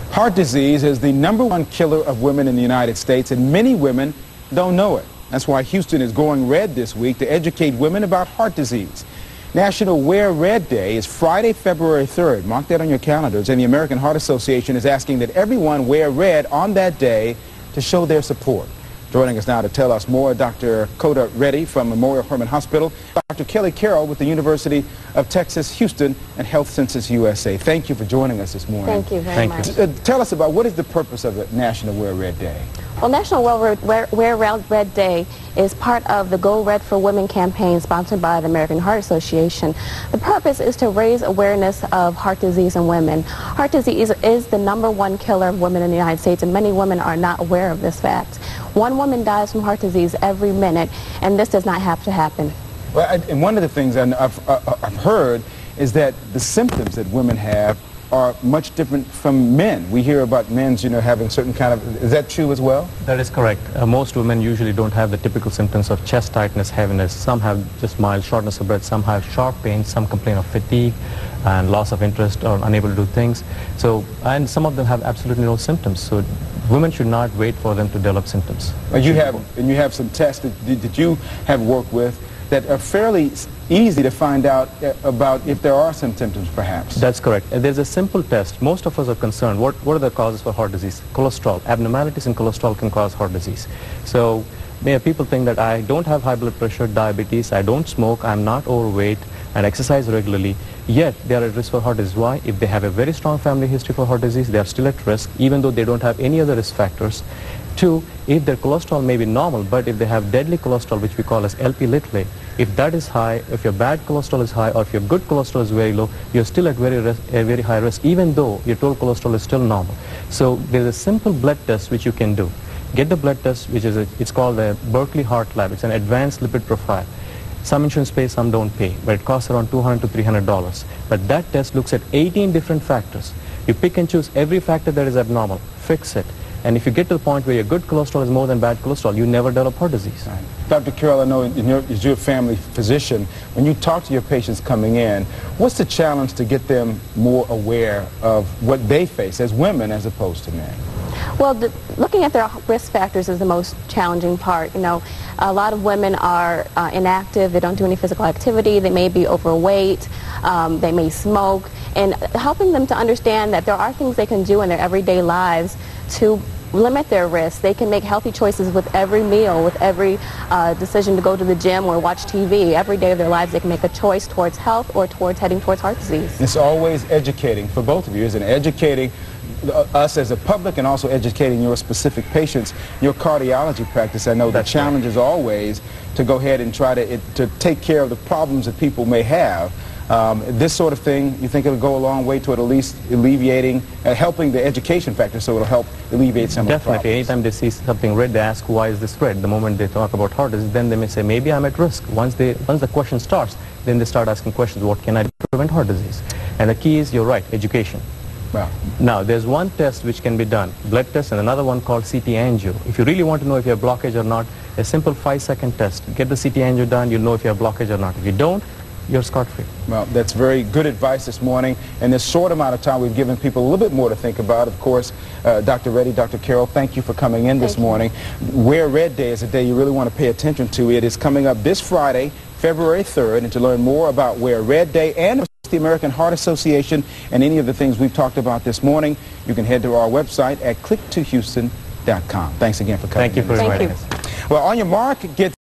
Heart disease is the #1 killer of women in the United States, and many women don't know it. That's why Houston is going red this week to educate women about heart disease. National Wear Red Day is Friday, February 3rd. Mark that on your calendars. And the American Heart Association is asking that everyone wear red on that day to show their support. Joining us now to tell us more, Dr. Coda Reddy from Memorial Hermann Hospital, Dr. Kelly Carroll with the University of Texas, Houston, and Health Census USA. Thank you for joining us this morning. Thank you very much. Tell us about what is the purpose of the National Wear Red Day? Well, National Wear Red Day is part of the Go Red for Women campaign sponsored by the American Heart Association. The purpose is to raise awareness of heart disease in women. Heart disease is the #1 killer of women in the United States, and many women are not aware of this fact. One woman dies from heart disease every minute, and this does not have to happen. Well, and one of the things I've heard is that the symptoms that women have are much different from men. We hear about men, having certain kind of, is that true as well? That is correct. Most women usually don't have the typical symptoms of chest tightness, heaviness. Some have just mild shortness of breath, some have sharp pain, some complain of fatigue and loss of interest or unable to do things. So, and some of them have absolutely no symptoms. So women should not wait for them to develop symptoms. You have some tests that you have worked with that are fairly easy to find out about if there are some symptoms, perhaps. That's correct. There's a simple test. Most of us are concerned. What are the causes for heart disease? Cholesterol. Abnormalities in cholesterol can cause heart disease. So people think that I don't have high blood pressure, diabetes, I don't smoke, I'm not overweight, and exercise regularly, yet they are at risk for heart disease. Why? If they have a very strong family history for heart disease, they are still at risk, even though they don't have any other risk factors. Two, if their cholesterol may be normal, but if they have deadly cholesterol, which we call as Lp(a), if that is high, if your bad cholesterol is high, or if your good cholesterol is very low, you're still at very high risk, even though your total cholesterol is still normal. So there's a simple blood test which you can do. Get the blood test, which is it's called the Berkeley Heart Lab. It's an advanced lipid profile. Some insurance pay, some don't pay, but it costs around $200 to $300. But that test looks at 18 different factors. You pick and choose every factor that is abnormal, fix it. And if you get to the point where your good cholesterol is more than bad cholesterol, you never develop heart disease. Right. Dr. Carroll, I know as your family physician, when you talk to your patients coming in, what's the challenge to get them more aware of what they face as women as opposed to men? Well, looking at their risk factors is the most challenging part. A lot of women are inactive. They don't do any physical activity. They may be overweight. They may smoke. And helping them to understand that there are things they can do in their everyday lives to limit their risk. They can make healthy choices with every meal, with every decision to go to the gym or watch TV. Every day of their lives they can make a choice towards health or towards heading towards heart disease. It's always educating for both of you, isn't it? Educating us as a public and also educating your specific patients. Your cardiology practice, I know the challenge is always to go ahead and try to take care of the problems that people may have. This sort of thing, you think it'll go a long way toward at least alleviating, helping the education factor, so it'll help alleviate some of the problems. Definitely. Anytime they see something red, they ask, why is this red? The moment they talk about heart disease, then they may say, maybe I'm at risk. Once the question starts, then they start asking questions, what can I do to prevent heart disease? And the key is, you're right, education. Wow. Now, there's one test which can be done, blood test, and another one called CT angio. If you really want to know if you have blockage or not, a simple 5-second test. Get the CT angio done, you'll know if you have blockage or not. If you don't, you're scot-free. Well, that's very good advice this morning. In this short amount of time, we've given people a little bit more to think about. Of course, Dr. Reddy, Dr. Carroll, thank you for coming in this morning. Wear Red Day is a day you really want to pay attention to. It is coming up this Friday, February 3rd, and to learn more about Wear Red Day and the American Heart Association and any of the things we've talked about this morning, you can head to our website at click2houston.com. Thanks again for coming. Thank you for inviting us. Well, on your mark, get